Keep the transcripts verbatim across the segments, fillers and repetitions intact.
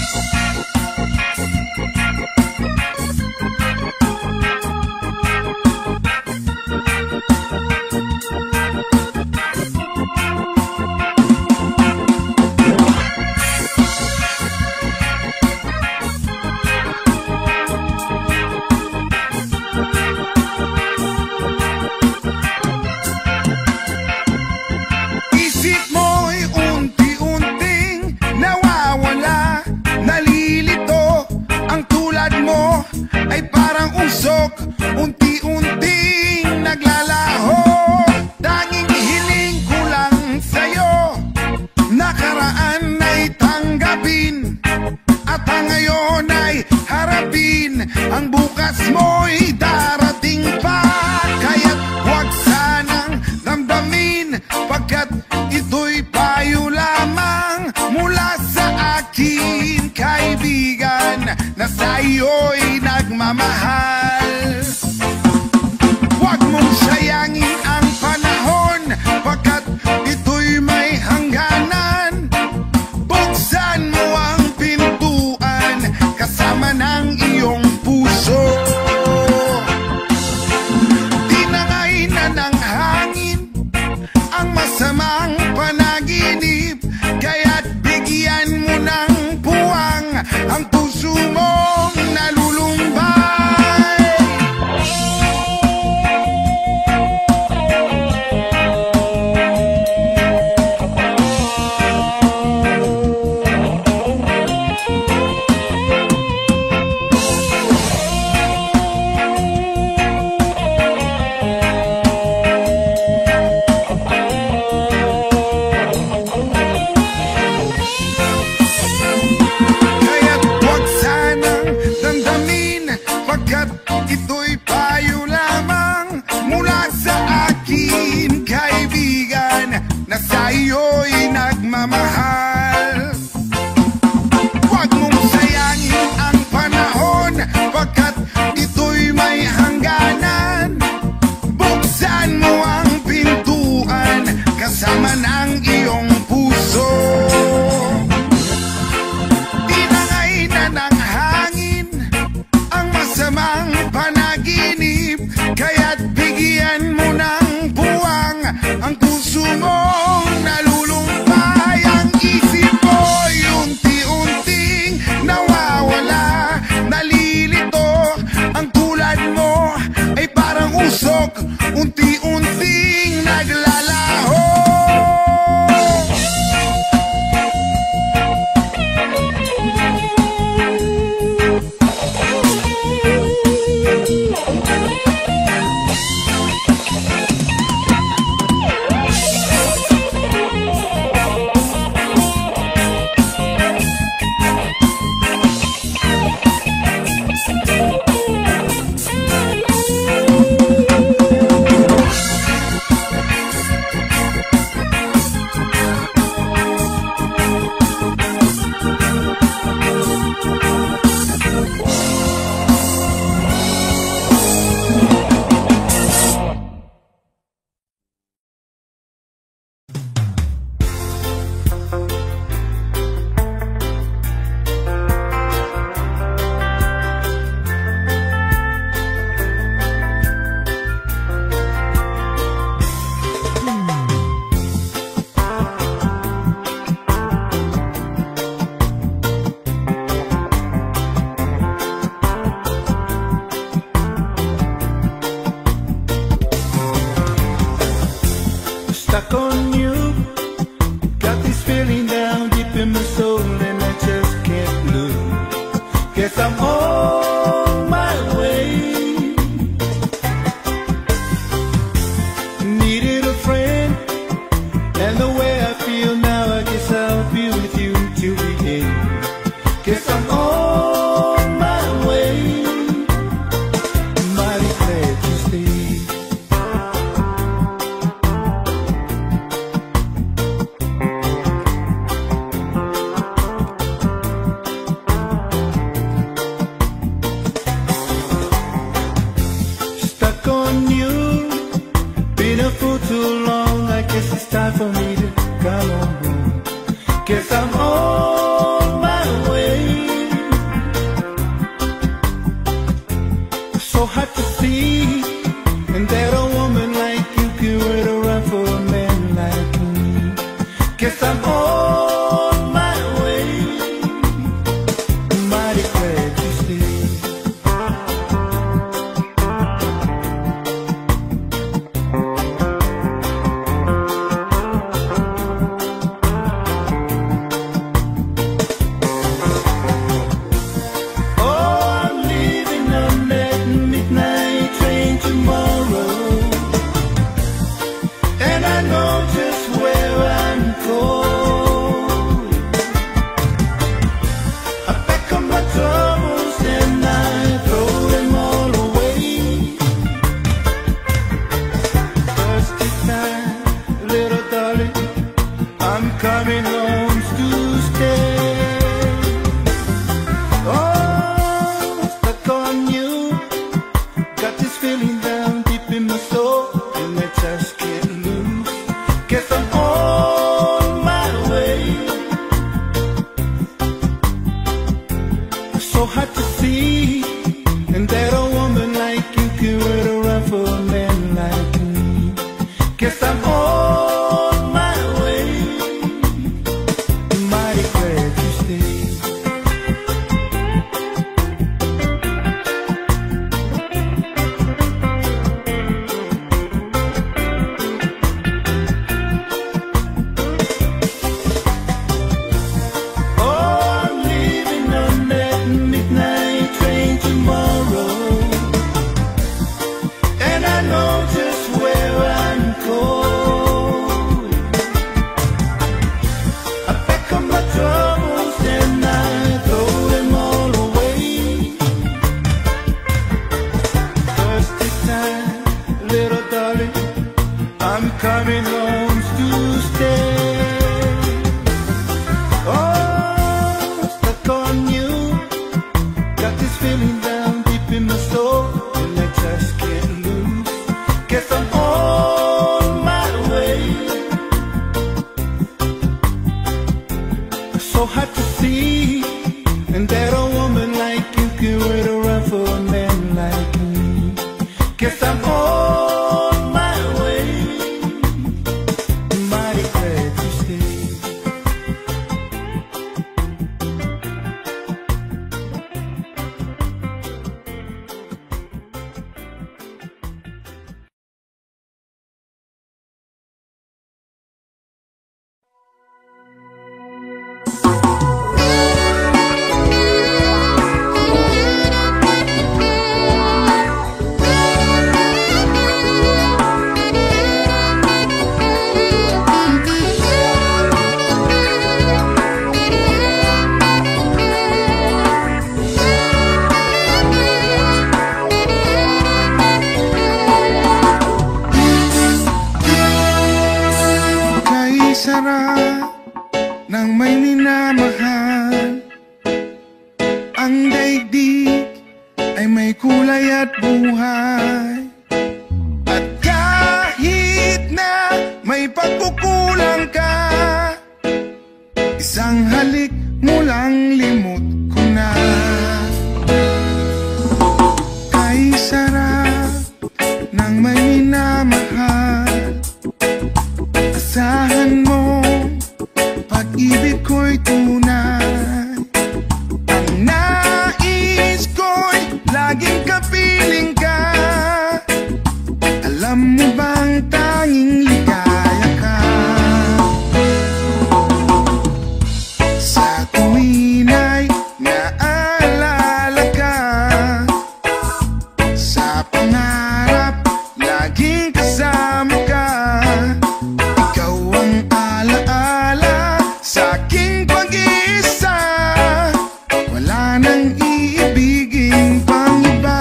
Guess I'm on my way. Guess I'm on my way. Mighty glad you stayed. Coming home to stay. Oh, stuck on you. Got this feeling down deep in my soul, and I just can't lose. Guess I'm on my way. So hard to see, and that a woman like you can wait around for a man like me. Guess I'm on. I'm coming home to stay. Oh, stuck on you. Got this feeling down deep in my soul, and I just can't lose. Guess I'm on my way. So hard to see, and that a woman like you can wait around for a man like me. Guess I'm on. Sarap ng may minamahal. Ang daigdig ay may kulay at buhay. At kahit na may pagkukulang ka, isang halik mo lang limot ko na. Kay sarap ng may minamahal. Asahan mo, pag-ibig ko'y tunay. Ang nais ko'y laging kapiling ka. Alam mo bang tanging ligaya ka? Sa tuwin ay naalala ka. Sa pangarap, laging kasama ka. Sa'king pag-iisa, wala nang iibigin pang iba.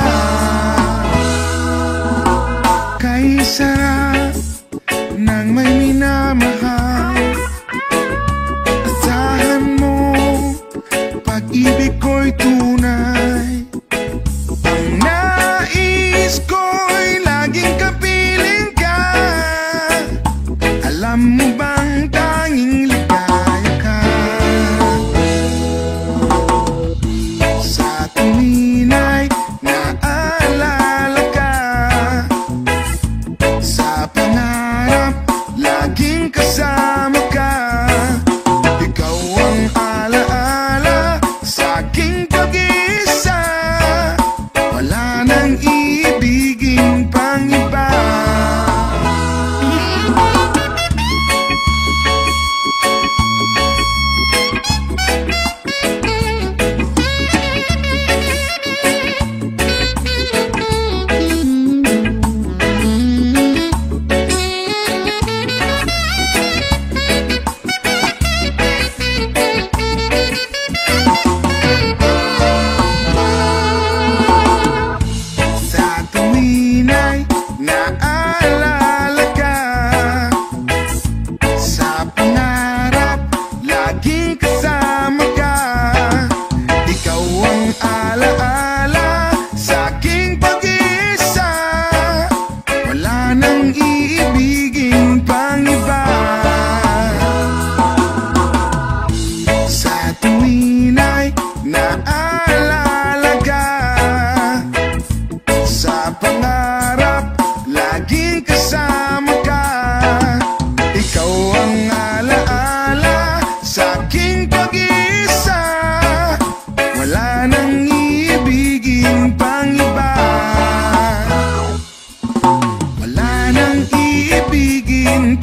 Kay sarap ng may minamahal. Asahan mo, pag-ibig ko'y tunay. Ang nais ko'y laging kapiling ka. Alam mo bang tanging tuminay, naalala ka. Sa pangarap, laging kasama ka.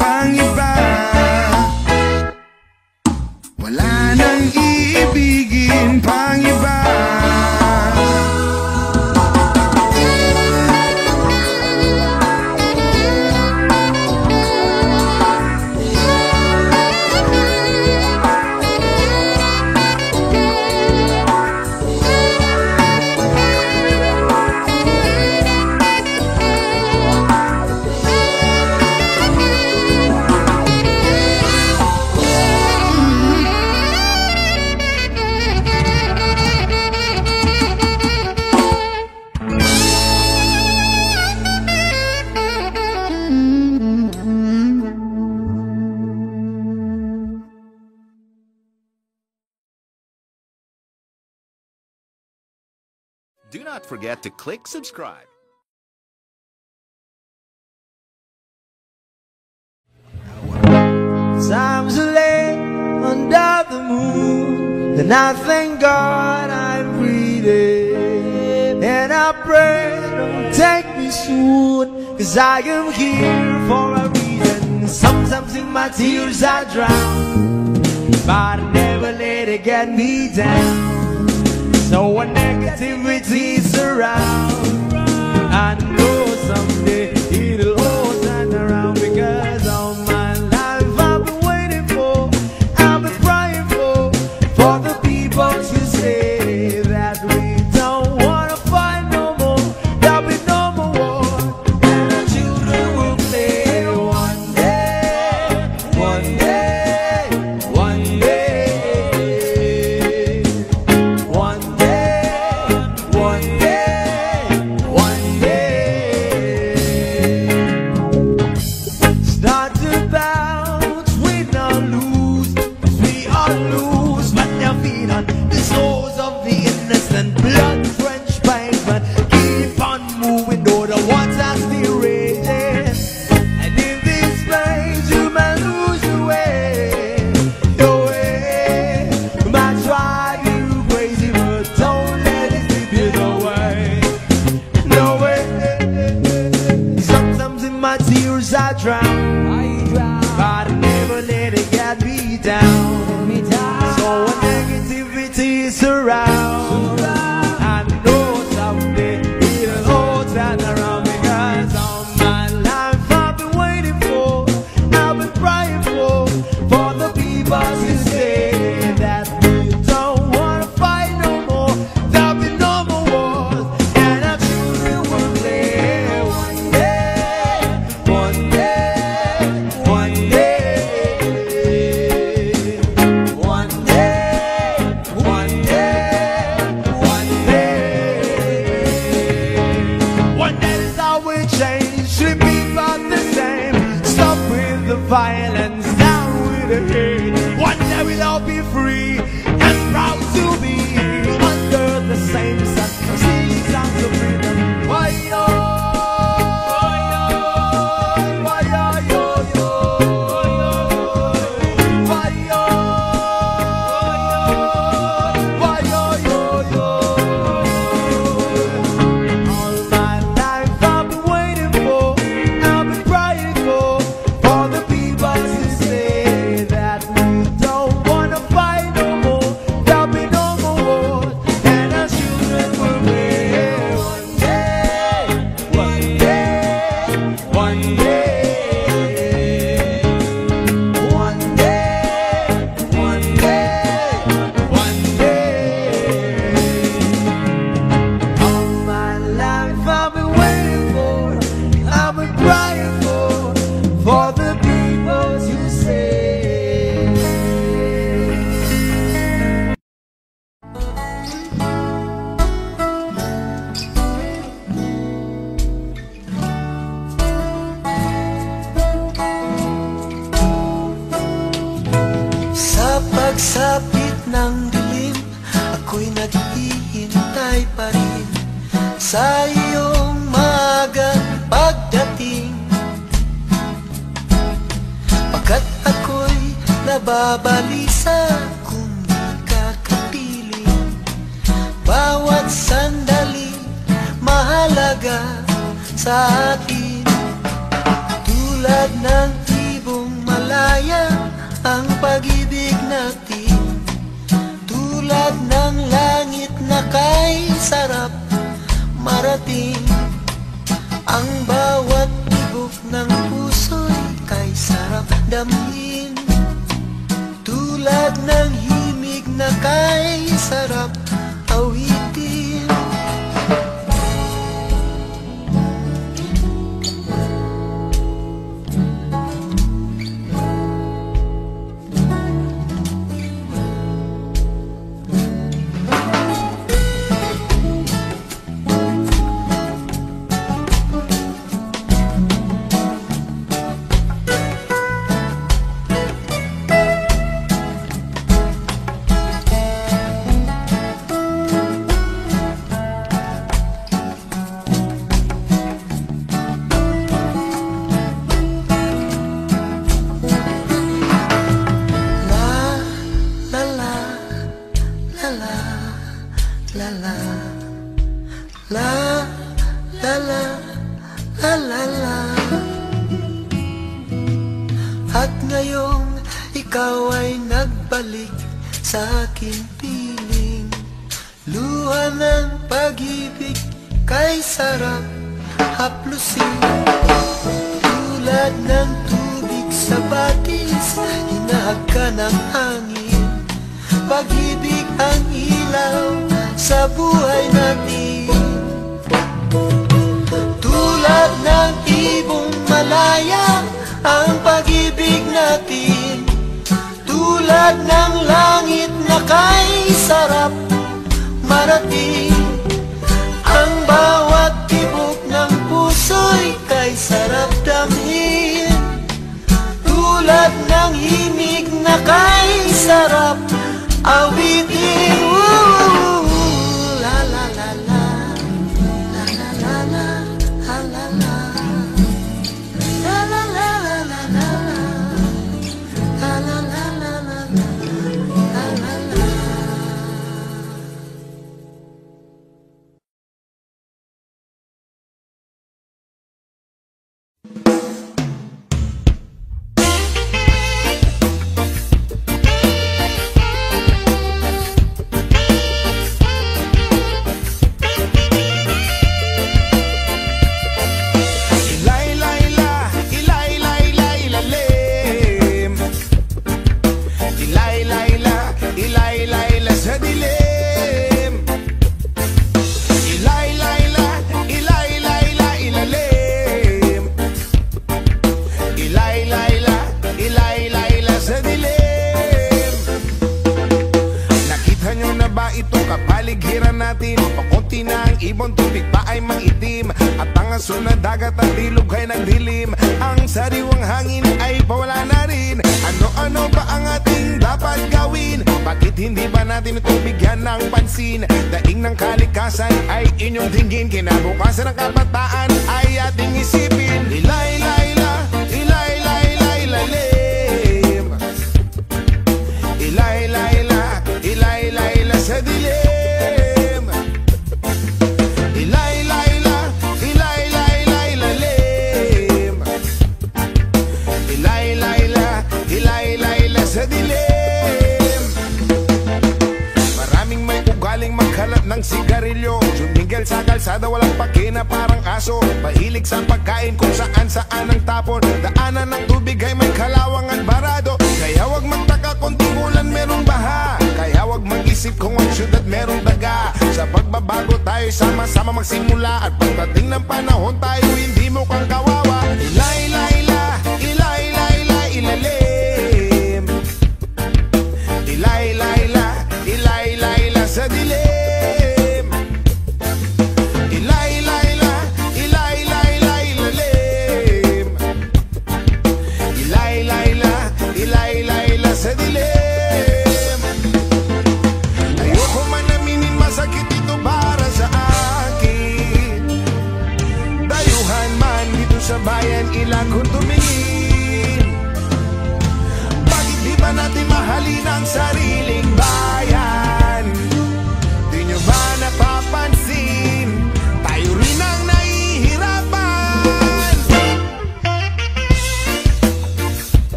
pang iba. Wala nang iibigin pang iba. Do not forget to click subscribe. Times are late under the moon, and I thank God I'm breathing. And I pray don't take me soon, cause I am here for a reason. Sometimes in my tears I drown, but I never let it get me down. So when negativity surrounds, I know someday it'll all turn around. Because all my life I've been waiting for, I've been crying for, for the people to say that we don't wanna fight no more, there'll be no more war, and our children will play one day, one day, one day. I drown, I drown, but I never let it get me down. Me down. So when negativity surrounds, I know someday it'll all turn around. Because all my life I've been waiting for, I've been crying for, for the people to say that we don't wanna fight no more, there'll be no more wars, and our children will play one day, one day. Violence, down with the hate. One day we'll all be free and proud to be under the same sun. Sing songs of freedom. Why yo, why yo, yo, yo, why yo, why yo, yo, yo. All my life I've been waiting for, I've been crying for, for the people to say that we don't wanna fight no more, there'll be no more wars, and our children will live one day, one day, one day, one day, one day, one day. All my life I've been waiting for, I've been crying for, for the people to say. Sa pagsapit ng dilim, ako'y naghihintay pa rin sa iyong maagang pagdating. Pagkat ako'y nababalisa kung di ka kapiling. Bawat sandali mahalaga sa atin, tulad ng ibon marating. Ang bawat tibok ng puso'y kay sarap damhin, tulad ng himig na kay sarap awitin. At ngayong ikaw ay nagbalik sa aking piling, luha ng pag-ibig kay sarap haplusin. Tulad ng tubig sa batis, hinahag ng hangin, pag-ibig ang ilaw sa buhay natin. Tulad ng ibong malaya ang pag-ibig natin, tulad ng langit na kay sarap marating. Ang bawat tibok ng puso'y kay sarap damhin, tulad ng himig na kay sarap awitin. Woo! La la la la, la la la la, la la la. Kapaligiran natin, pakunti na ang ibon, tubig pa ay maitim, at ang aso na dagat at ilog ay nagdilim. Ang sariwang hangin ay pawala na rin. Ano-ano ba ang ating dapat gawin? Bakit hindi ba natin ito bigyan ng pansin? Daing ng kalikasan ay inyong tingin, kinabukasan ng kabataan ay ating isipin. Ilay-layla, ilay-layla, ilalim, ilay-layla, ilay-layla sa dilim. Ilay-layla, ilay-layla, ilalim, ilay-layla, ilay-layla sa dilim. Maraming may ugaling magkalat ng sigarilyo, sumingil sa kalsada walang pakina parang aso, mahilig sa pagkain kung saan-saan ang tapon, daanan ng tubig ay may kalawang at barado. Kaya wag magtaka kung tingulan merong baha, kaya wag mag-isip kung ang syudad merong daga. Sa pagbabago tayo sama-sama magsimula, at pagdating ng panahon tayo hindi mukhang kawawa. Ilay-layla, ilay-layla, ilalim, ilay-layla, ilay-layla sa dilim. Ilay-layla, ilay-layla, ilalim, ilay-layla, ilay-layla sa dilim. Ayoko man aminin, masakit ito para sa akin. Dayuhan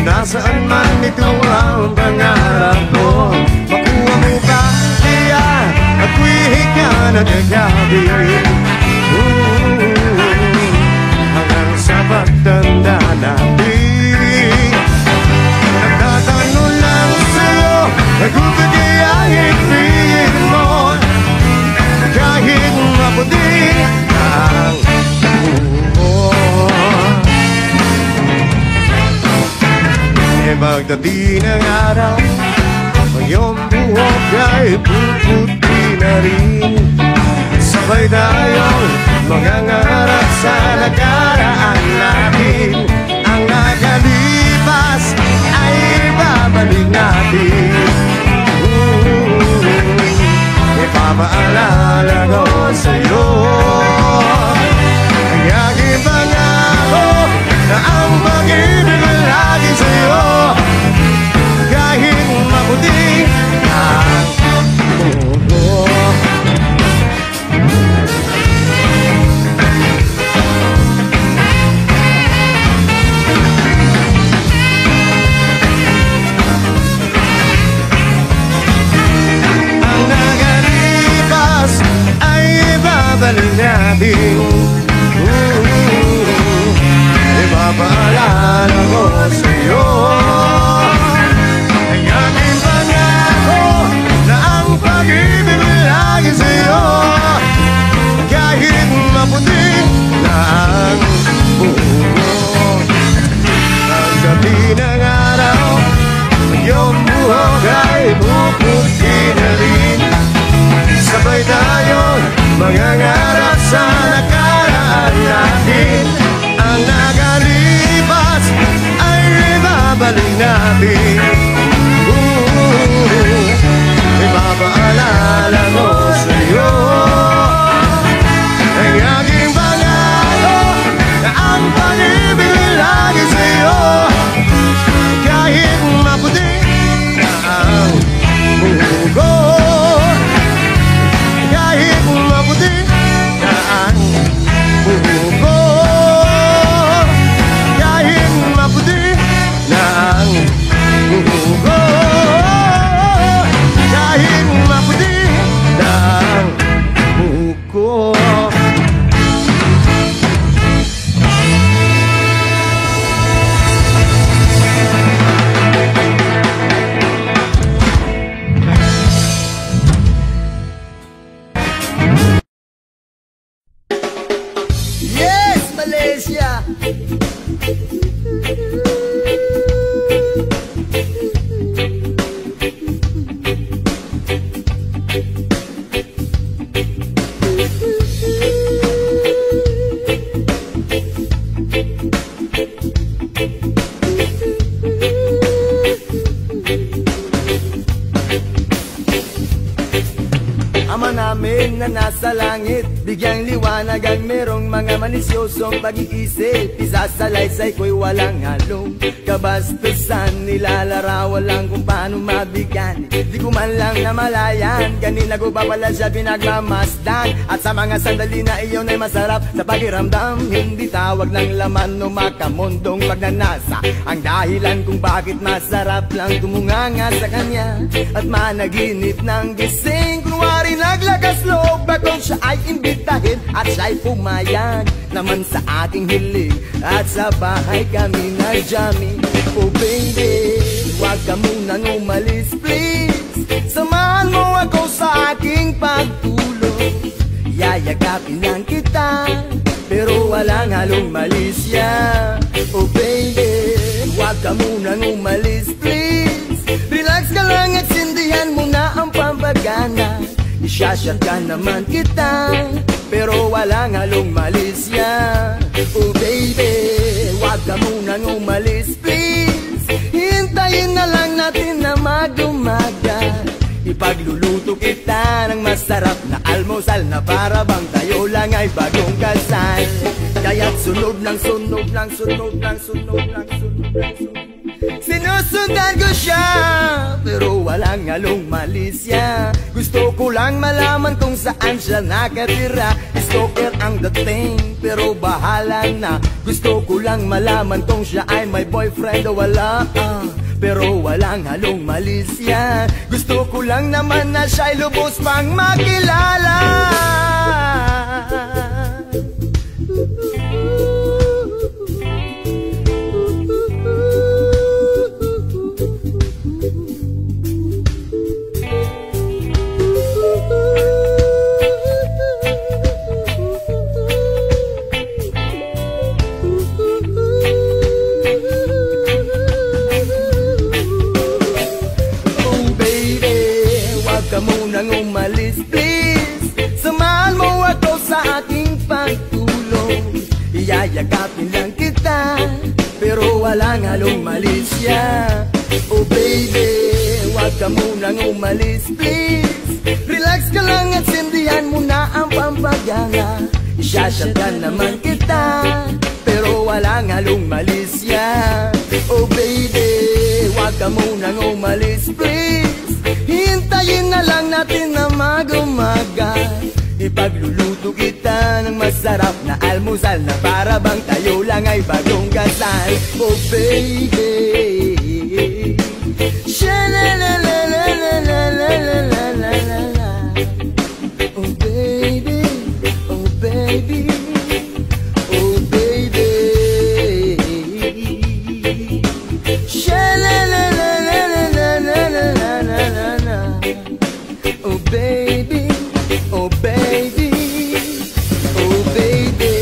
nasaan man ito ang pangarap ko. Makuha mo ba kaya ako'y hika na kagabi, hanggang sa pagtanda natin. Nagtatanong lang sa'yo, kung kaya ibigin mo, kahit maputi ang buhok. E pagdating ng araw, ang iyong buhok ay puputi na rin. Sabay tayong mangangarap sa nakaraan natin. Ang nakalipas ay babalik natin. Ipapaalala ko sa'yo ang aking pangako na ang pag-ibig lagi sa'yo, kahit maputi ang buhok. Ang nakalipas ay babalik natin. Ipapaalala ko sa'yo ang aking pangako na ang pag-ibig lagi sa'yo, kahit maputi na ang buhok. Pagdating ng araw, ang iyong buhok ay puputi na rin. Sabay tayong mangangarap sa nakaraan natin. Ang nakalipas ay ibabalik natin. uh, Ipapaalala ko sa'yo ang aking pangako na ang pag-ibig lagi sa'yo, kahit maputi na ang buhok, kahit maputi na ang buhok, kahit maputi na ang buhok, kahit maputi na ang buhok. Yes, Malaysia! Ama namin na nasa langit, bigyang liwanag ang merong mga manisyosong pag-iisip. Isasalaysay ko'y walang halong kabastusan, nilalarawan lang kung paano mabigyan. Di ko man lang namalayan, kanina ko pa pala siya pinagmamasdan. At sa mga sandali na iyon ay masarap sa pakiramdam, hindi tawag ng laman o makamundong pagnanasa ang dahilan kung bakit masarap lang tumunganga sa kanya at managinip ng gising. Kunwari naglakas loob bakong siya ay imbitahin at siya'y pumayag naman sa aking hiling. At sa bahay kami nag-jamming. Oh baby, huwag ka munang umalis please, samahan mo ako sa aking pagtulog. Yayagapin lang kita pero walang halong malisya. Oh baby, huwag ka munang umalis please, relax ka lang at sindihan mo na ang pampagana. Isyashare ka naman kita pero walang halong malisya. Oh baby, huwag ka munang umalis please, hintayin na lang natin na mag-umaga. Ipagluluto kita ng masarap na almusal na para bang tayo lang ay bagong kasal. Kaya't sunog ng sunog ng sunog ng sunog ng sunog ng sunog. Sinusundan ko siya, pero walang halong malisya. Gusto ko lang malaman kung saan siya nakatira. Stalker ang dating, pero bahala na. Gusto ko lang malaman kung siya ay may boyfriend o wala, uh, pero walang halong malisya. Gusto ko lang naman na siya'y lubos pang makilala. Ka munang umalis, please. Samahan mo ako sa aking pagtulong. Iyayakapin lang kita, pero walang halong malisya. Oh baby, wag ka munang umalis, please. Relax ka lang at sindihan mo na ang pampagana. Isyashatan naman kita, pero walang halong malisya. Oh baby, wag ka munang umalis, please. Hintayin na lang natin na mag-umaga. Ipagluluto kita ng masarap na almusal, na para bang tayo lang ay bagong kasal. Oh baby, sha-la-la-la-la-la-la-la-la-la. Oh baby, oh baby, oh baby, sha-la-la-la-la-la-la-la-la-la. Oh baby, oh baby, oh baby.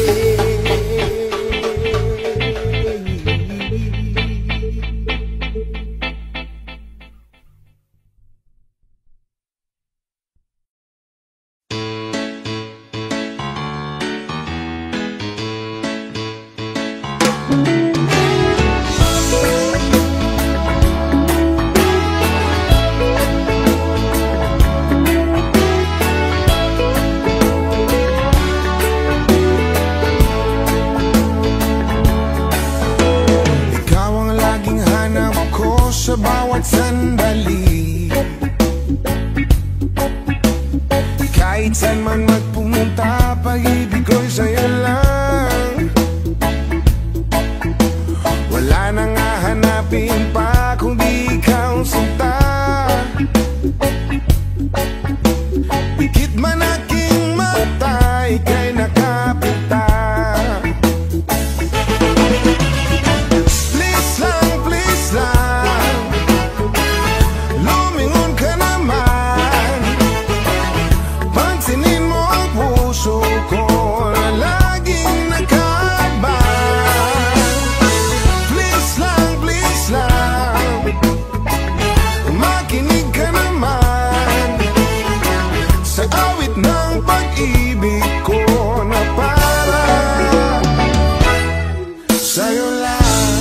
Sa bawat sandali, kahit saan man magpumunta, pag-ibig ko'y sa'yo lang. Wala nang hahanapin pa kundi ikaw sinta. Pikit man aking mata, ika'y nakapita. Please lang, please lang, lumingon ka naman. Pansinin mo ang puso ko na laging nakaabang. Please lang, please lang, makinig ka naman sa awit ng pag-ibig ko na para sa'yo lang.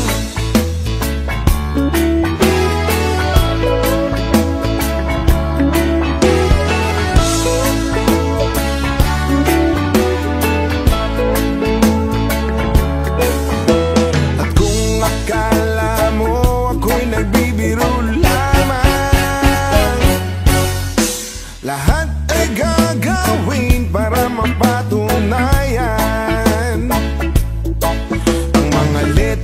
At kung akala mo ako'y nagbibiro lamang, lahat ay gagawin para mapatunayan. Ang mga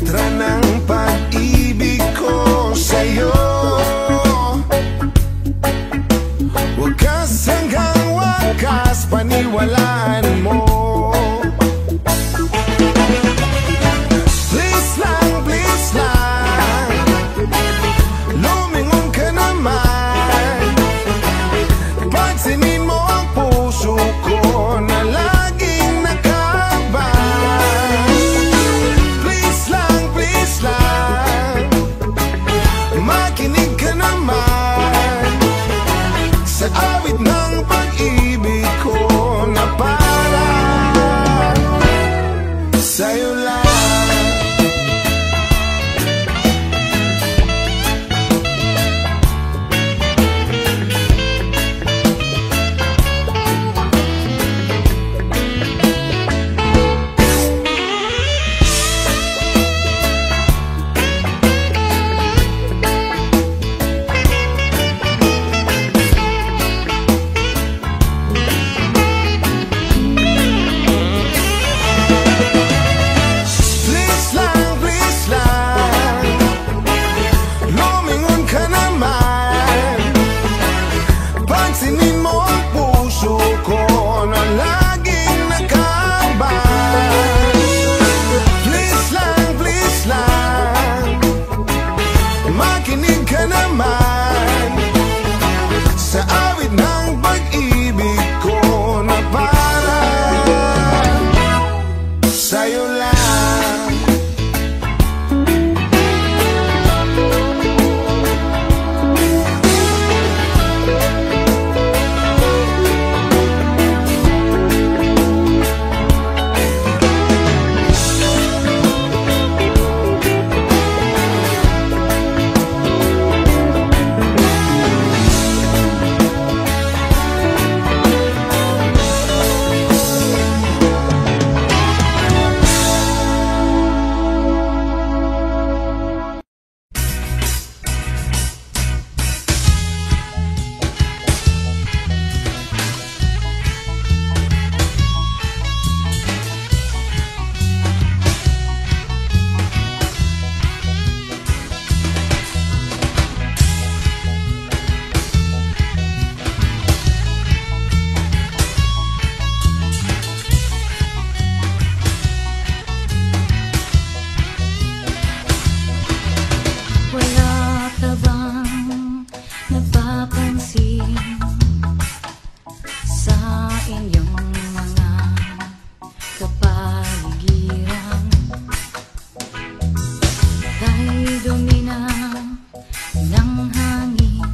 dumi na ng hangin,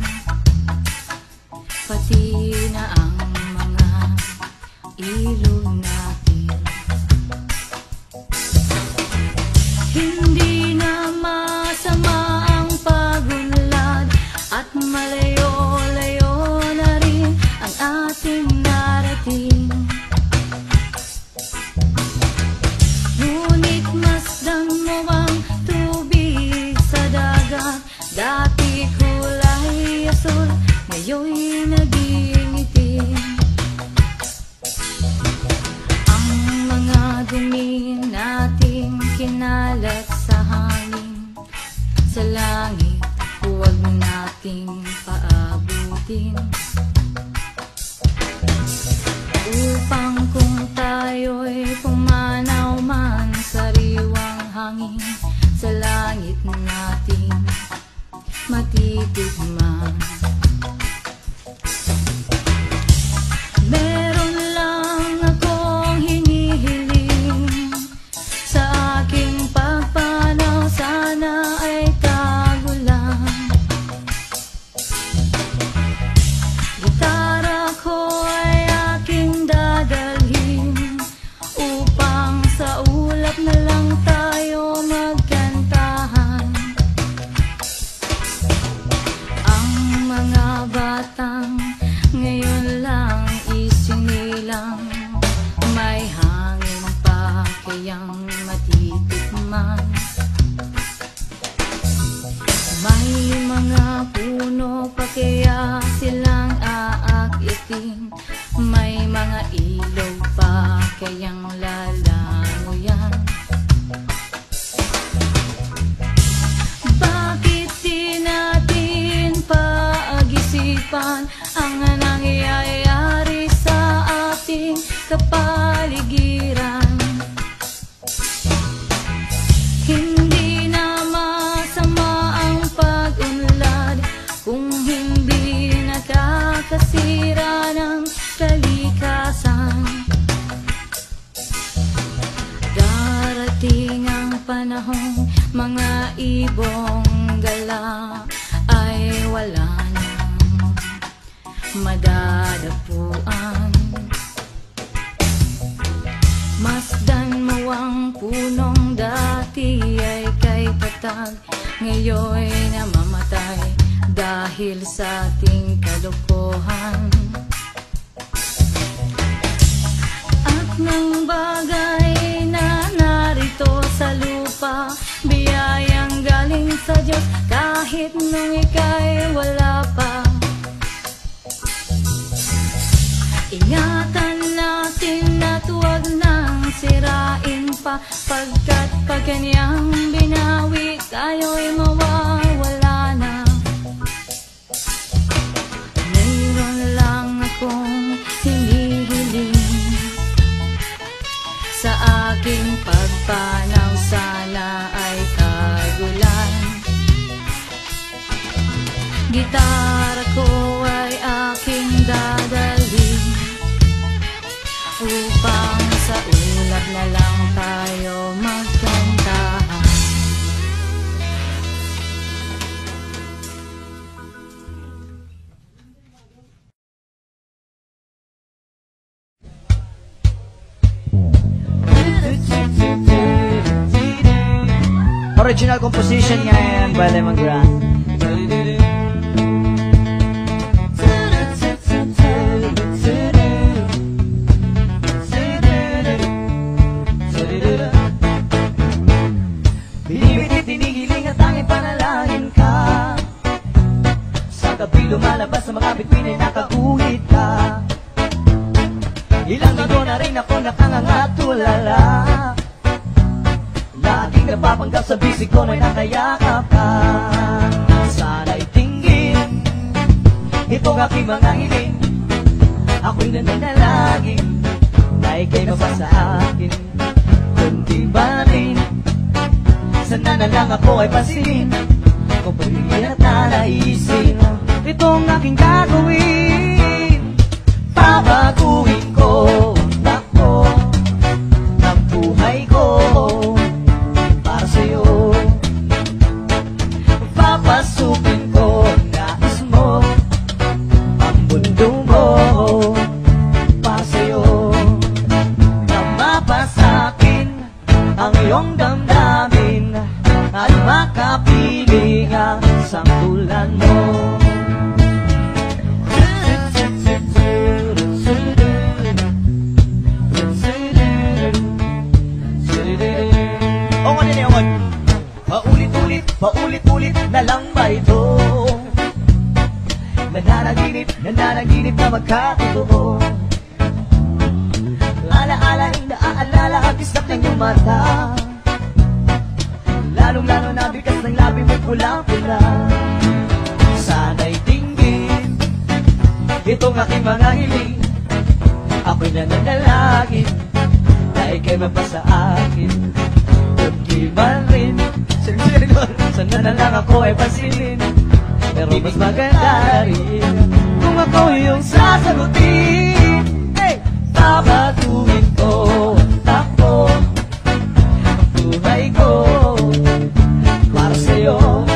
pati na ang mga ilog natin. Hindi na masama ang pagunlad at malayo-layo na rin ang ating narating. Ngunit masdan mo ang tubig sa dagat, dati kulay asul, ngayon'y naging itim. Ang mga dumi nating kinalat sa hangin, sa langit huwag nating paabutin, upang kung tayo'y pumanaw man sa riwang hangin, sa langit nating matitigman. Meron lang akong hinihiling sa aking pagpanaw, sana ay tago lang. Gitara ko ay aking dadalhin, upang sa ulap na lang tayo magkantahan. Ang mga batang ngayon lang isinilang, may hangin pa kayang matitikman. May mga puno pa kaya silang aakyatin, may mga ilog pa kayang lalangoyan. Bakit di natin paag-isipan ang nangyayari sa ating kapaligiran? Hindi na masama ang pag-unlad kung hindi nakakasira ng kalikasan. Darating ang panahong mga ibong gala ay wala nang madadapuan. Masdan mo ang punong dati ay kay patag, ngayon namamatay dahil sa ating kalokohan. At ng bagay na narito sa lupa, biyayang galing sa Diyos kahit nung ika'y wala pa. Ingatan natin at huwag nang sirain pa, pagkat pag kanyang binawi tayo'y mawawala na. Mayroon lang akong hinihiling sa aking pagpanaw, sana ay tagulan. Gitara ko ay aking dadalhin, upang sa ulap na lang tayo magkantahan. Original composition nga yan by Lemon Grand. Binibitit, tinigiling at tanging panalangin ka, sa gabi lumalabas sa mga bituin ay nakauhit ka. Ilang linggo na rin ako nakangangatulala, laging napapanggap sa bisig ko may nakayakap ka. Sana'y tinggin itong aking mga hiling, ako'y nananalangin na ika'y mabasa akin. Kundi ba rin sana na lang ako ay pansinin, kung pagpigil at nalaisin itong aking gagawin. Babaguhin ko ang takbo ng buhay ko para sa'yo. at makapiling ang sangtulan mo. Ongon din ongon. Paulit-ulit, paulit-ulit na lang ba ito? Nananaginip, nananaginip na magkatotoo. Ala-ala, naaalala ang kisap ng iyong mata. Lalong-lalo na bigas ng labi mo'y pula-pula. Sana'y tingin itong aking mga hiling. Ako'y nananalangin na ika'y mapasa akin. Kundi man rin sana na lang ako ay pansinin. Pero mas maganda rin kung ako yung sasagutin. Hey! Babatuhin ko ang takbo ang buhay ko para sa'yo.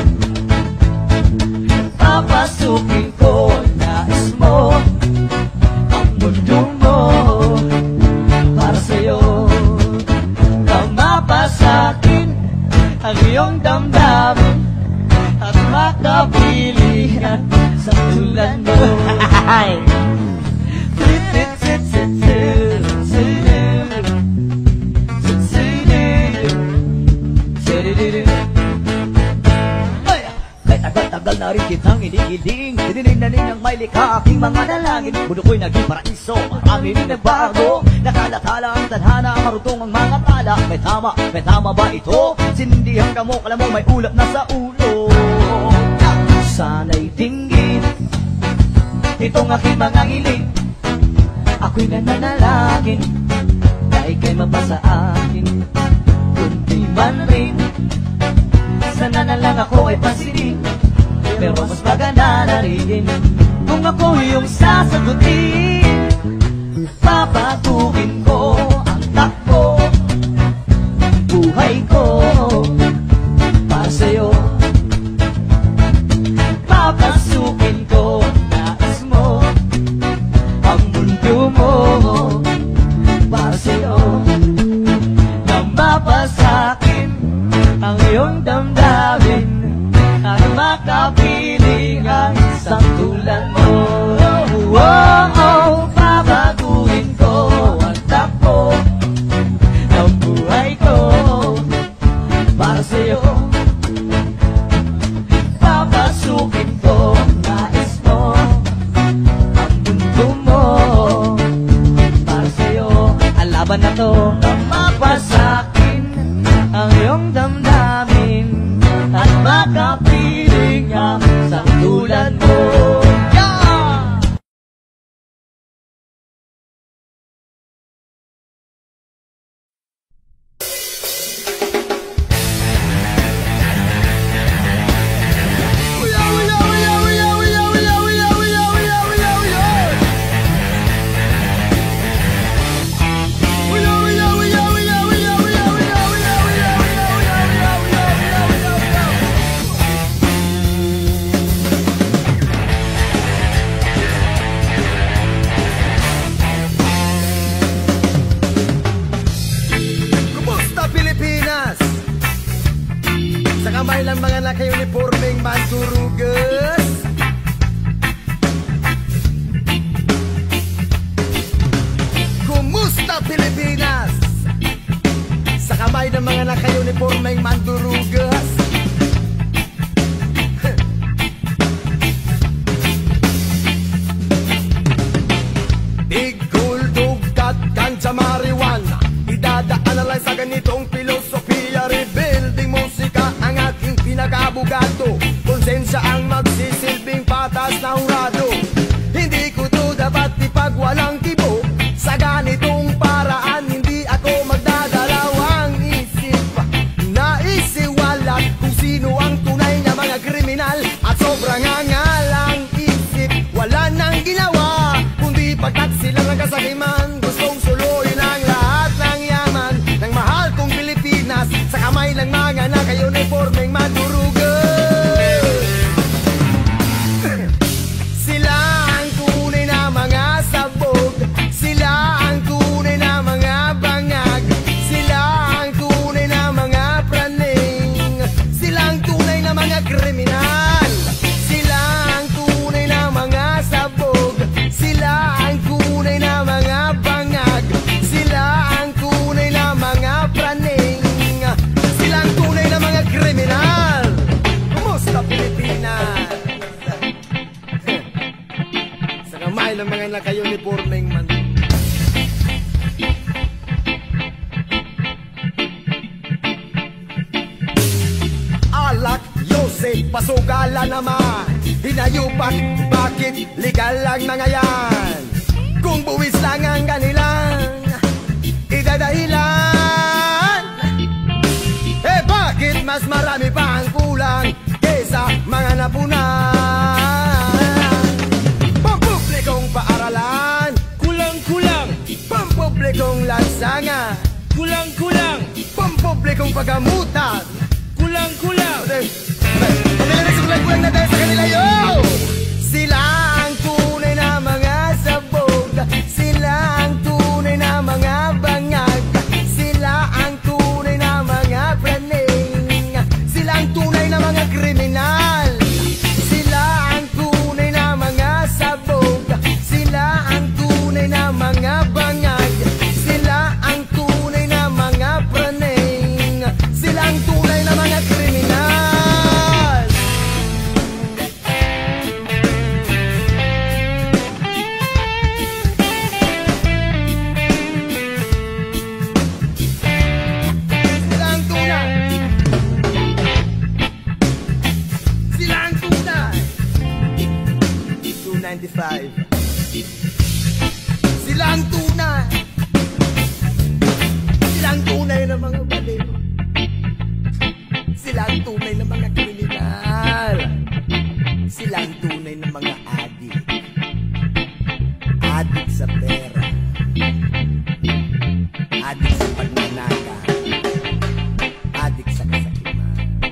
Papasukin ko ang nais mo, ang mundo mo para sa'yo. Mapasakin ang iyong damdamin at makapilihan sa tulan mo. Tagal na rin kitang inigiling, dininig na ninyang may likha aking mga dalangin. Mundo ko'y naging paraiso, marami rin nagbago. Nakalatala ang tadhana, marutong ang mga tala. May tama, may tama ba ito? Sinindihan ka mo, kala mo may ulap na sa ulo. Sana'y tingin itong aking mga hiling. Ako'y nananalangin na ika'y mapasa akin. Kundi man rin sana na lang ako ay pansinin. Pero mas maganda na rin kung ako yung sasagutin. Papatuhin ko ang takbo buhay ko para sa'yo. Papasukin ko ang nais mo, ang mundo mo para sa'yo. Nang mapasakin ang iyong damdamin at makapiling ang isang tulan mo. Oh, oh, babaguhin ko ang takbo ng buhay ko para sa'yo. Papasukin ko ang nais mo, ang mundo mo para sa'yo. Ang laban na to na mapasakin ang iyong damdamin at makapiling ang sangtulan mo. Yeah! Kamay lang mga naka-uniformeng mandurugas. Kumusta Pilipinas? Sa kamay ng mga naka-uniformeng mandurugas. Igul, dugkat, ganja, marijuana, idadaan na lang sa ganitong filosofiya. Rebuilding musika ang aking pinag-abugado. Konsensya ang magsisilbing patas na hurado. Hindi ko to dapat ipagwalang kibo. Sa ganitong paraan hindi ako magdadalawang isip. Naisiwalat kung sino ang tunay na mga kriminal. At sobrang angalang isip. Wala nang ginawa kundi pagtaksilan ng kasakiman. Gustong suluyin ang lahat ng yaman ng mahal kong Pilipinas sa kamay ng mga naka-uniformeng mandurugas. Sila ang tunay na mga sabog. Sila ang tunay na mga bangag. Sila ang tunay na mga praning. na kayo ni Pormeng man. Alak, Yose, pasugala naman. Hinayupak, bakit legal lang mga yan? Kung buwis lang ang kanilang idadahilan, eh bakit mas marami pa ang kulang kesa mga napunan? Pampublikong paaralan, kulang-kulang. Pampublikong lansangan, kulang-kulang. Pampublikong paggamutan, kulang-kulang. Kulang na tayo sa kanila, yo! Sila ang tunay na mga sabog, sila ang tunay na mga bangag, sila ang tunay na mga praning, sila ang tunay na mga kriminal, sila ang tunay na mga sabog, sila ang tunay na mga bangag, sila ang tunay na mga praning, sila ang tunay na mga kriminal. ninety-five. Sila ang tunay, sila ang tunay na mga baliw, sila ang tunay na mga kriminal, sila ang tunay na mga adik, adik sa pera, adik sa pagnanaka, adik sa kasakiman.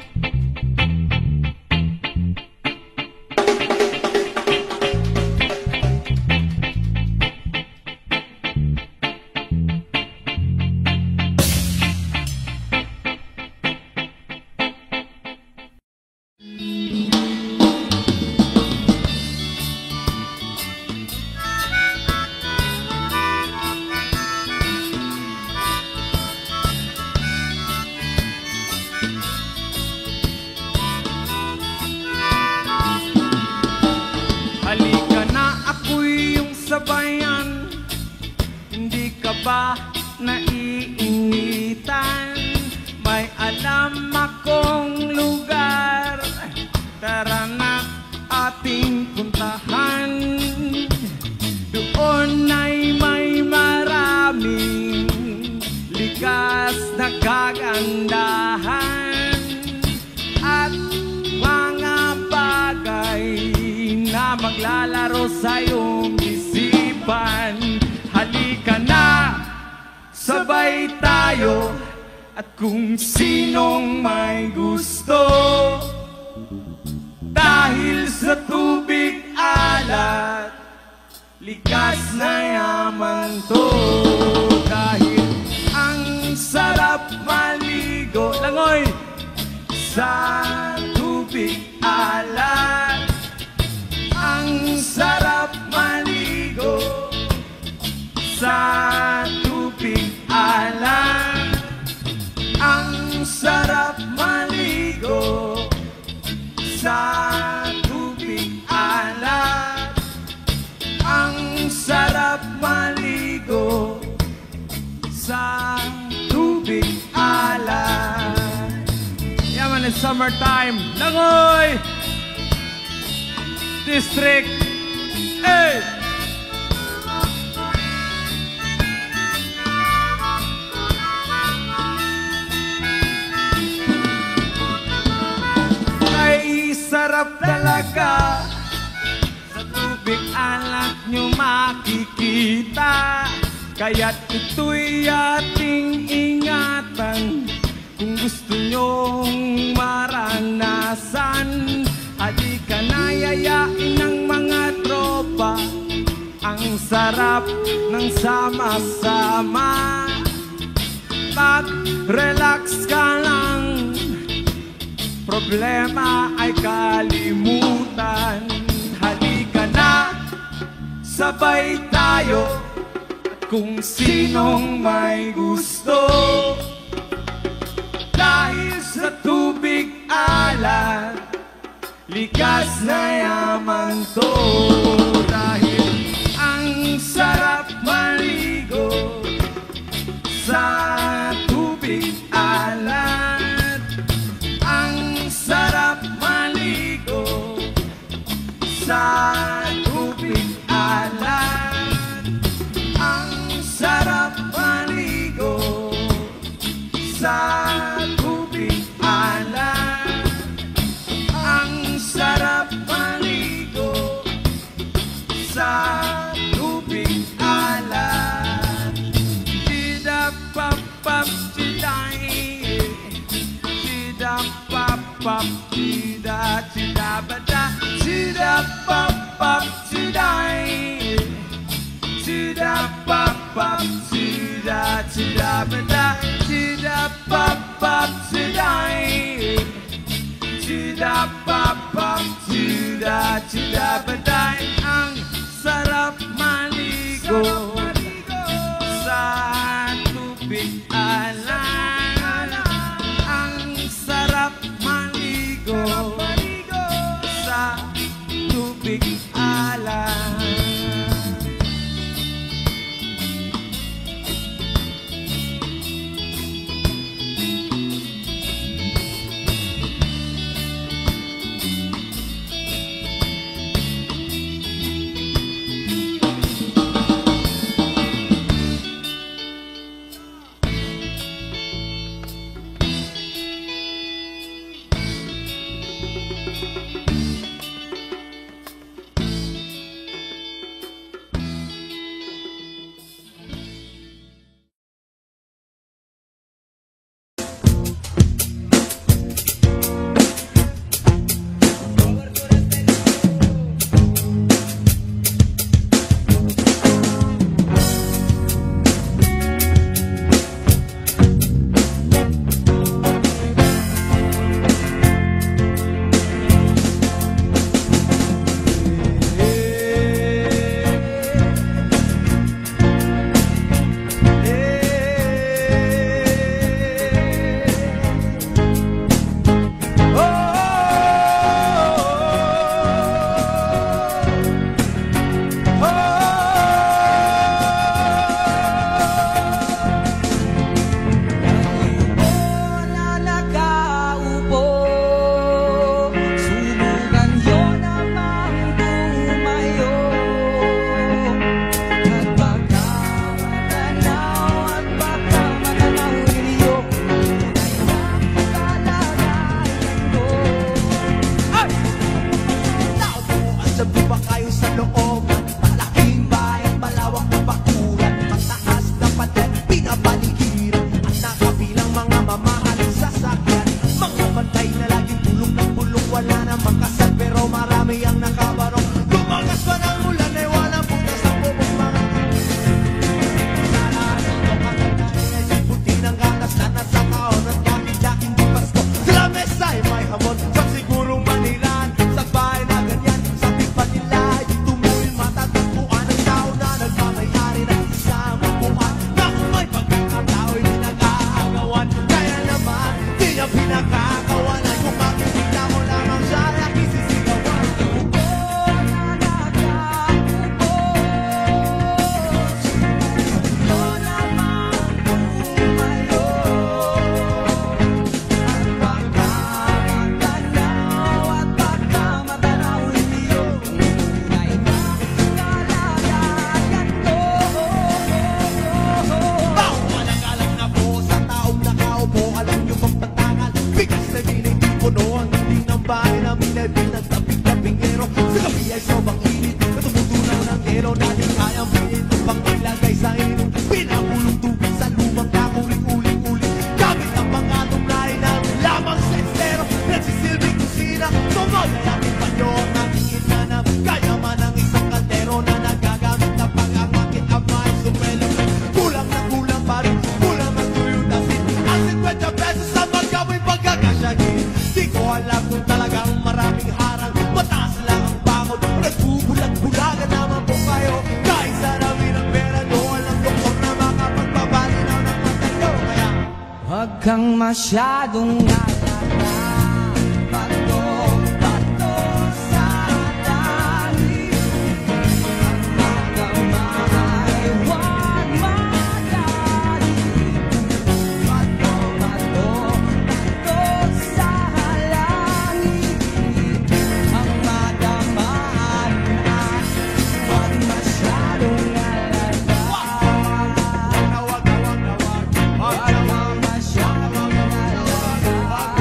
Halika na, ako'y yung sabayan, hindi ka ba naiinitan? May alam akong lugar, tara na ating puntahan. Doon ay may maraming likas na kagandahan at mga bagay na maglalaro sa iyong isipan. Halika na, sabay tayo, at kung sinong may gusto, dahil sa tubig alat, likas na yaman to. Dahil ang sarap maligo, langoy, sa tubig alat. Ang sarap maligo sa tubig alat. Ang sarap maligo sa tubig alat. Ang sarap maligo sa tubig alat. Yaman, it's summertime. Langoy! District A. Ay sarap talaga, sa tubig alat nyo makikita. Kaya't ito'y ating ingatan, kung gusto nyong maranasan. Halika na, yayain ng mga tropa, ang sarap ng sama-sama. Mag-relax ka lang, problema ay kalimutan. Halika na, sabay tayo, at kung sinong may gusto, dahil sa tubig alat, likas na yaman to. Dahil ang bop, dee da, dee da ba da, dee da bop bop, dee da, dee da bop bop, dee da, dee da ba da, dee da bop bop, dee da, dee da bop bop, dee da, dee da ba da. Ang sarap maligo sa tubig alam. Ang sarap maligo sa tubig alam. Kang masyadong nalala, bato-bato sa langit. Ang magdamay, huwag magalit. Bato-bato, bato sa langit. Ang madamaan at huwag masyadong nalala. Huwag na, huwag na, huwag na, huwag na, huwag na.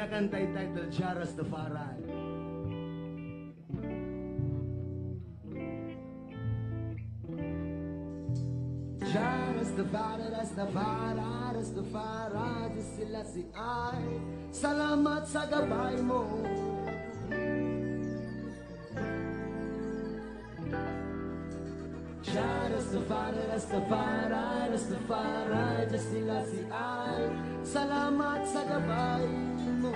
kinakanta yung title, Jah Rastafari. Jah Rastafari, Rastafari, Rastafari, Diyos sila si ay, salamat sa gabay mo. Jah Rastafari, Rastafari, Rastafari, Diyos sila si ay, salamat sa gabay mo.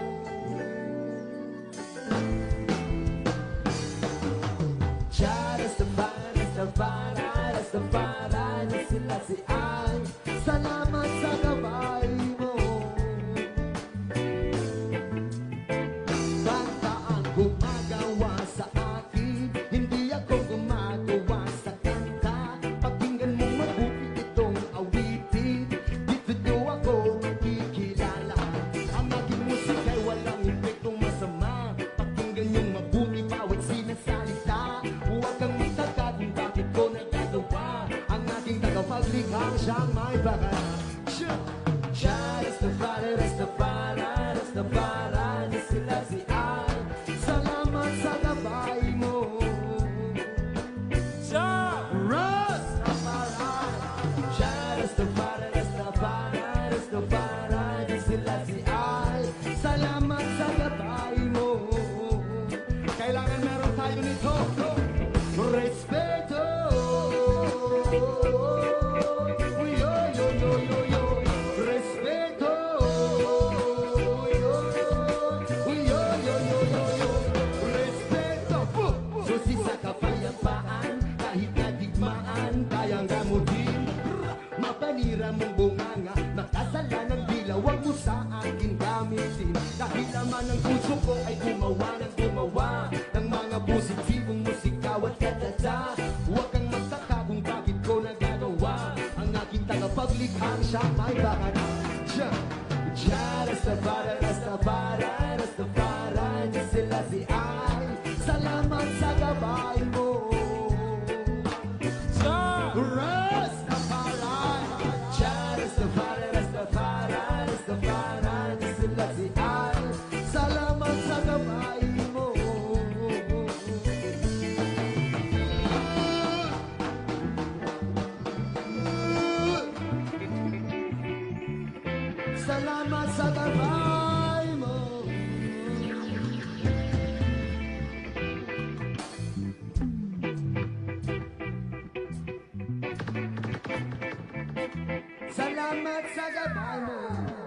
Jah Rastafari, Rastafari, Rastafari, Diyos sila si ay, salamat sa gabay mo. Kantaan gumagawa sa akin, hindi ako gumagawa sa kanta. Pakinggan mo mabuti itong awitin, dito nyo ako makikilala. Ang aking musika'y walang impektong masama. Pakinggan nyo mabuti bawat sinasalita. Huwag kang magtaka kung bakit ko nagagawa. Ang aking tagapaglikhang siyang may baka. Jah Rastafari, Rastafari, Rastafari, Diyos sila si ay, salamat sa gabay mo. Jah Rastafari, Jah Rastafari, Rastafari, Rastafari, Diyos sila si ay, salamat sa gabay mo. Kailangan meron tayo nito, respeto. Yo, yo, yo, yo, yo. Respeto. Yo, yo, yo, yo, yo, yo. Respeto. Susi sa kapayapaan, kahit na digmaan, kayang gamutin. Mapanira mong bunganga, makasala ng dila, wag mo sa akin gamitin. Dahil naman ang puso ko ay gumawa ng gumawa ng mga positibong musikaw at katata. Huwag kang magtaka kung bakit ko nagagawa. Ang aking tagapaglikhang siya may baka na. Jah, Jah Rastafari, Rastafari, Rastafari, Diyos sila si ay, salamat sa gabay mo. Jah Rastafari, Jah Rastafari, Rastafari, Rastafari, Diyos sila si ay, salamat sa gabay mo. Salamat sa gabay mo. Salamat sa gabay mo.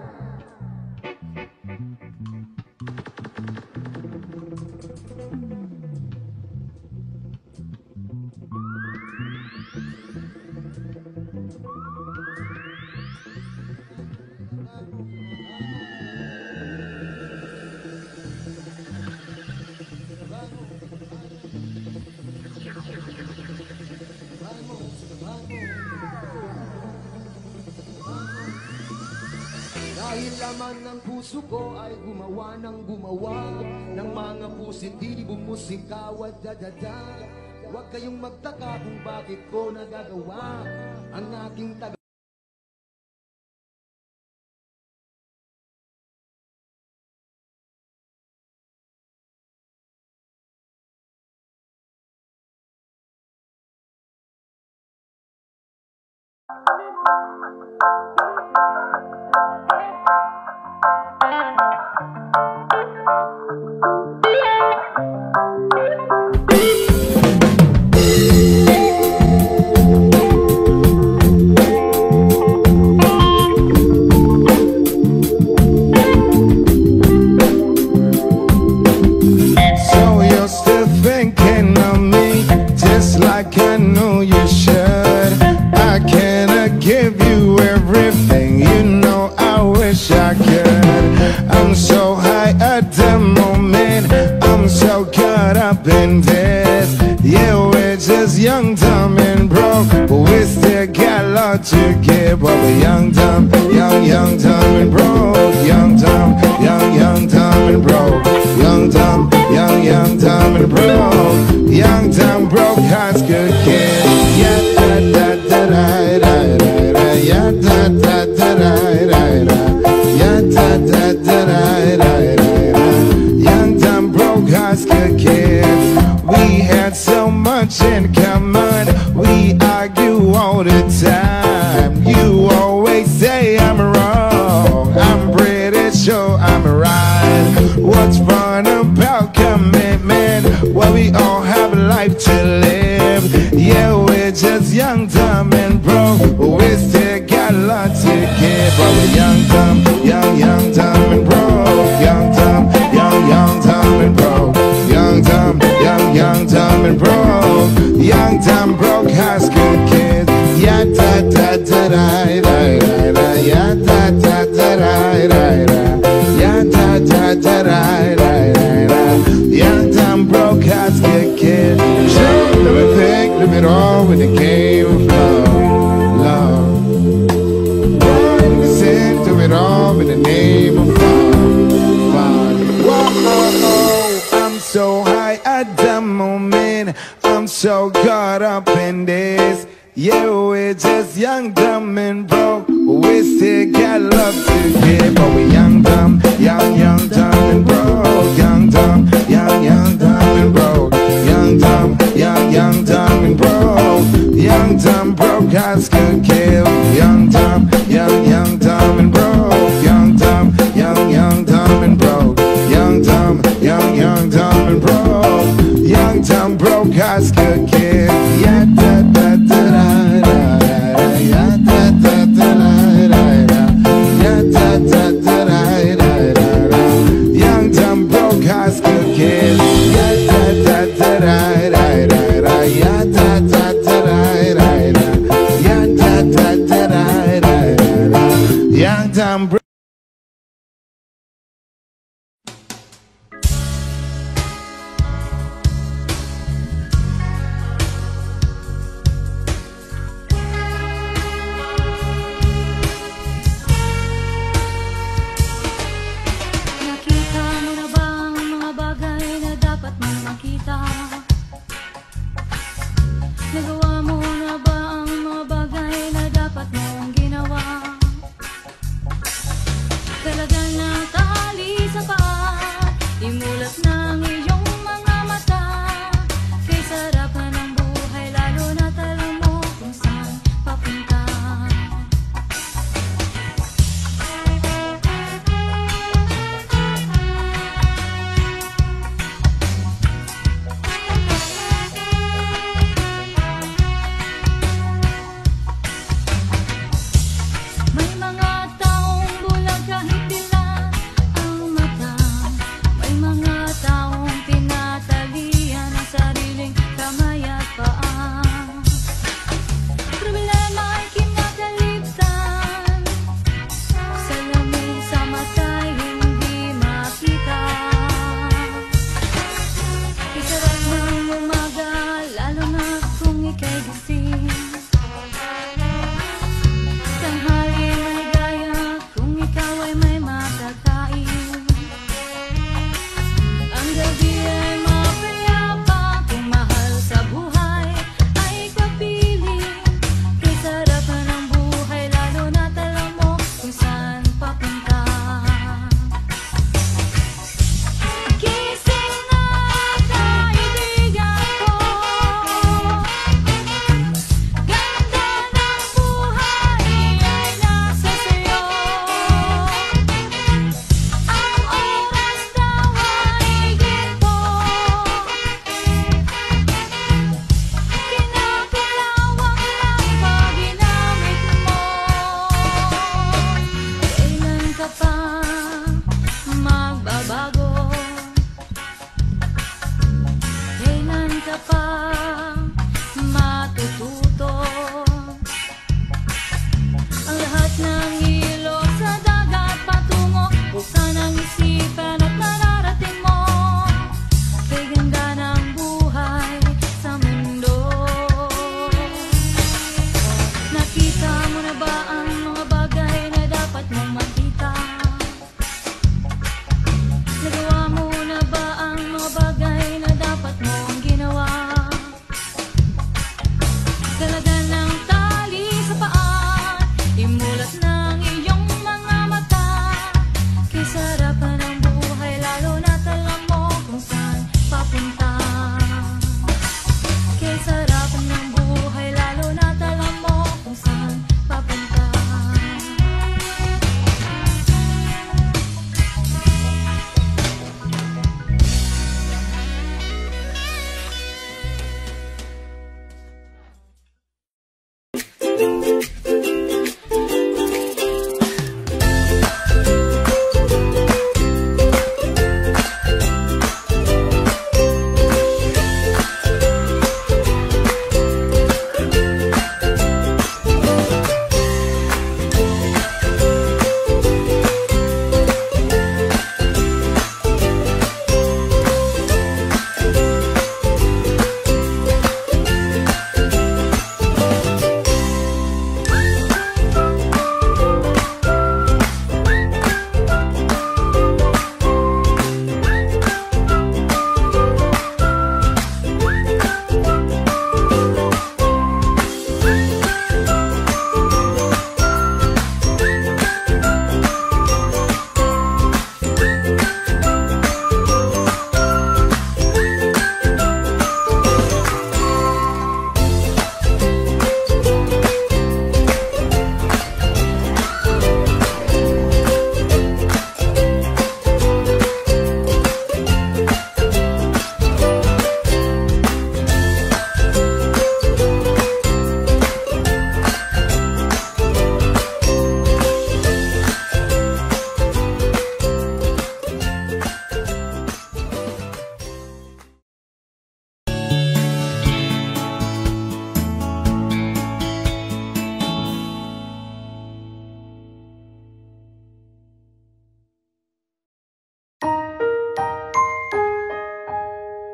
Dahil laman ng puso ko ay gumawa ng gumawa ng mga positibong musika at dadada. Huwag kayong magtaka kung bakit ko nagagawa ang aking taga. So you're still thinking of me, just like I know you should. I cannot give you everything, you know I wish I could. I'm so high at the moment, I'm so caught up in this. Yeah, we're just young, dumb and broke, but we still got a lot to give. But we're young, dumb, young, young, dumb and broke. Young, dumb, young, young, dumb and broke. Young, dumb, young, young, dumb and broke. Young, dumb, broke hearts, good kid. Yeah, da da da da da da da. Yeah, da da da da da da. Yeah, da da da da da da. as good kids. We had so much in common. We argue all the time. You always say I'm wrong. I'm pretty sure I'm right. What's fun about commitment? Well, we all have a life to live. Yeah, we're just young, dumb, and broke. We still got a lot to give. But we're young, dumb, young, young, dumb, and broke. Young, dumb, young, young, dumb, and broke. Young, dumb, young, young, dumb, and broke. Young, dumb, broke high school kids. Yeah, da, da, da, da, da, da, da. Yeah, da, da, da, da, da, da. Yeah, da, da, da, da, da, da. Young, dumb, broke high school kids. Show them a thing, live it all with the game of love, love. Listen to it all in the name of fun, fun. Whoa, I'm so high at the moment. I'm so caught up in this. Yeah, we're just young, dumb, and broke. We still got love to give. But we're young, dumb, young, young, dumb, and broke. Young, dumb, young, young, dumb, and broke. Young, dumb, young, young, dumb, and broke. Young, dumb, broke high school kid. Young, dumb, young, young, dumb, and broke. Young, dumb, young, young, dumb, and broke. Young, dumb, young, young, dumb, and broke. Young, dumb, broke high school kid. Yeah, da, da, da, da, da, da. Yeah, da, da, da, da, da, da. Yeah, da, da, da, da, da, da, da. Young, dumb, broke high school kid. Yeah, da, da, da, da, da, da, da. Yeah, da, da, da, da, da, da. Yeah, da, da, da, da, da, da. Young, dumb, broke. Nakita mo na ba ang mga bagay na dapat mong makita? Nagawa mo na ba ang mga bagay na dapat mong ginawa? Talaga na tali sa paa, imulat ng iyong mga mata. Kay sarap na ng buhay, lalo na't alam mo kung saan papunta. May mga taong bulag kahit dilat ang mata. May mga taong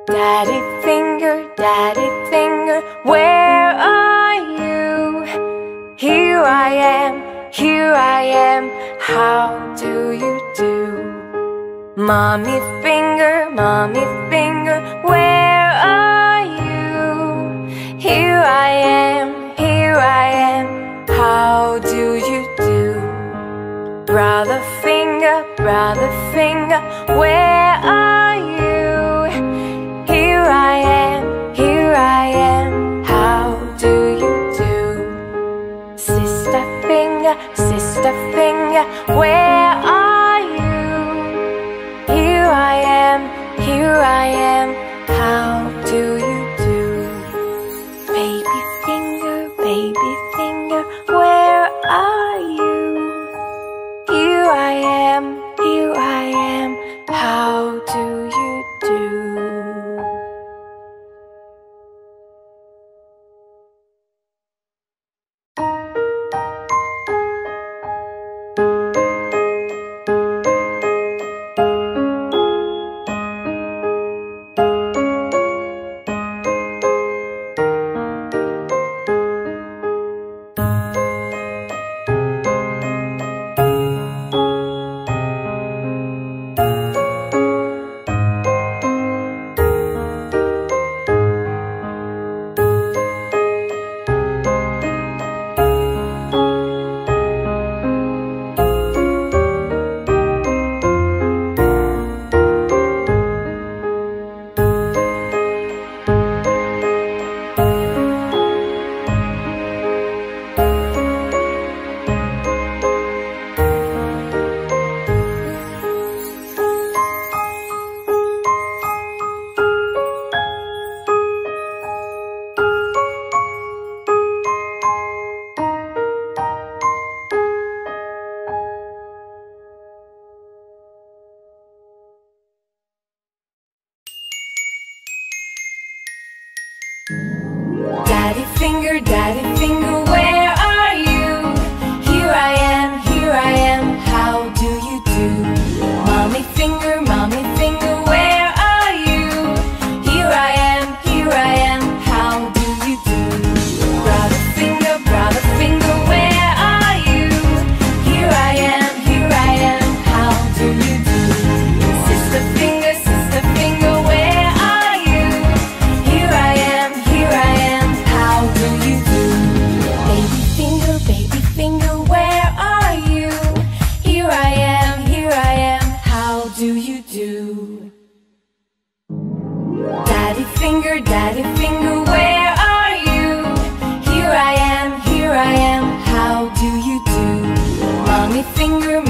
Daddy finger, daddy finger, where are you? Here I am, here I am, how do you do? Mommy finger, mommy finger, where are you? Here I am, here I am, how do you do? Brother finger, brother finger, where are you? Here I am, here I am, how do you do? Sister finger, sister finger, where are you? Here I am, here I am, how do you do? Baby finger, baby finger, where are you? Here I am, here I am, how do you do? Daddy finger, daddy finger, where are you? Here I am, here I am, how do you do? Mommy finger, mommy finger, where are you? Here I am, here I am, how do you do? Brother finger, brother finger, where are you? Here I am, here I am, how do you do? Sister finger, sister finger, where are you? Here I am, here I am, how do you do? Baby finger, baby finger, where are you? Here I am, here I am, how do you do? Daddy finger, daddy finger, where are you? Here I am, here I am, how do you do? Mommy finger,